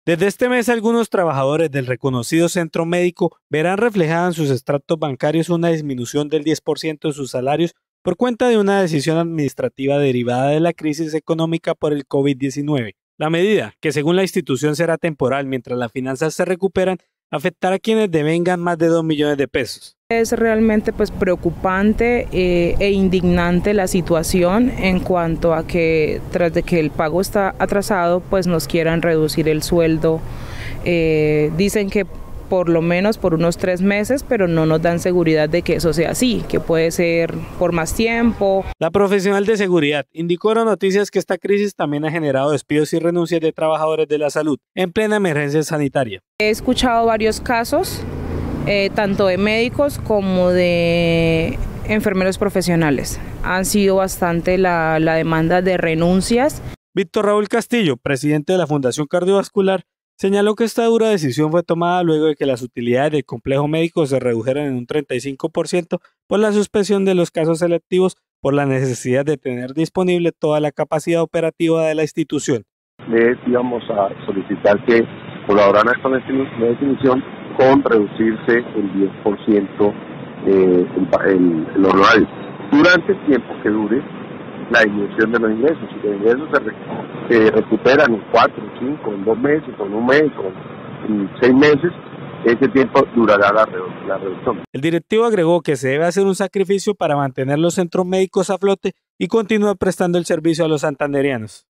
Desde este mes, algunos trabajadores del reconocido centro médico verán reflejada en sus extractos bancarios una disminución del 10% de sus salarios por cuenta de una decisión administrativa derivada de la crisis económica por el COVID-19. La medida, que según la institución será temporal mientras las finanzas se recuperan, afectará a quienes devengan más de 2 millones de pesos. Es realmente preocupante e indignante la situación en cuanto a que tras de que el pago está atrasado, pues nos quieran reducir el sueldo. Dicen que por lo menos por unos 3 meses, pero no nos dan seguridad de que eso sea así, que puede ser por más tiempo. La profesional de seguridad indicó a Noticias que esta crisis también ha generado despidos y renuncias de trabajadores de la salud en plena emergencia sanitaria. He escuchado varios casos, tanto de médicos como de enfermeros profesionales. Han sido bastante la demanda de renuncias. Víctor Raúl Castillo, presidente de la Fundación Cardiovascular, señaló que esta dura decisión fue tomada luego de que las utilidades del complejo médico se redujeran en un 35% por la suspensión de los casos selectivos por la necesidad de tener disponible toda la capacidad operativa de la institución. Íbamos a solicitar que colaboraran con esta definición con reducirse el 10% el honorario durante el tiempo que dure la disminución de los ingresos. Si los ingresos se recuperan en 4, 5, en 2 meses, o en un mes, o en 6 meses, ese tiempo durará la reducción. El directivo agregó que se debe hacer un sacrificio para mantener los centros médicos a flote y continuar prestando el servicio a los santandereanos.